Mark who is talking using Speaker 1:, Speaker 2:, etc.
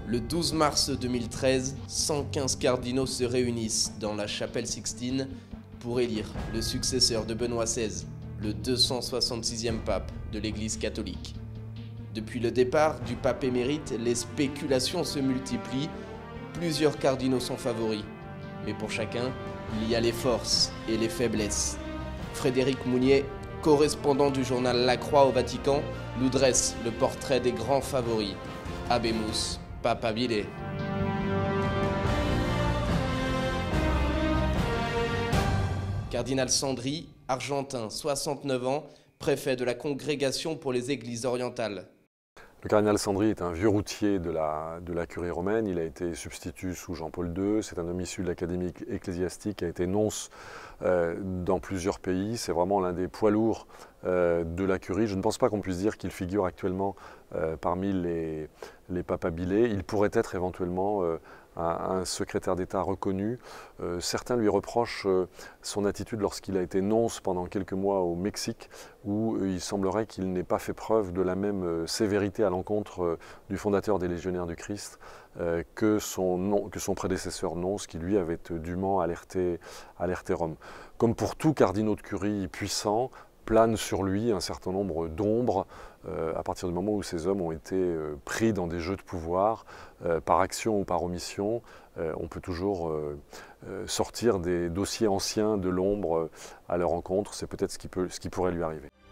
Speaker 1: Le 12 mars 2013, 115 cardinaux se réunissent dans la chapelle Sixtine pour élire le successeur de Benoît XVI, le 266e pape de l'Église catholique. Depuis le départ du pape émérite, les spéculations se multiplient. Plusieurs cardinaux sont favoris, mais pour chacun, il y a les forces et les faiblesses. Frédéric Mounier, correspondant du journal La Croix au Vatican, nous dresse le portrait des grands favoris. Habemus Papabile. Cardinal Sandri, argentin, 69 ans, préfet de la Congrégation pour les Églises orientales.
Speaker 2: Le cardinal Sandri est un vieux routier de la curie romaine. Il a été substitut sous Jean-Paul II. C'est un homme issu de l'académie ecclésiastique, qui a été nonce dans plusieurs pays. C'est vraiment l'un des poids lourds de la curie. Je ne pense pas qu'on puisse dire qu'il figure actuellement parmi les papabilés. Il pourrait être éventuellement un secrétaire d'État reconnu. Certains lui reprochent son attitude lorsqu'il a été nonce pendant quelques mois au Mexique, où il semblerait qu'il n'ait pas fait preuve de la même sévérité à l'encontre du fondateur des Légionnaires du Christ que son prédécesseur nonce, qui lui avait dûment alerté Rome. Comme pour tout cardinal de curie puissant, plane sur lui un certain nombre d'ombres à partir du moment où ces hommes ont été pris dans des jeux de pouvoir, par action ou par omission. On peut toujours sortir des dossiers anciens de l'ombre à leur encontre. C'est peut-être ce qui pourrait lui arriver.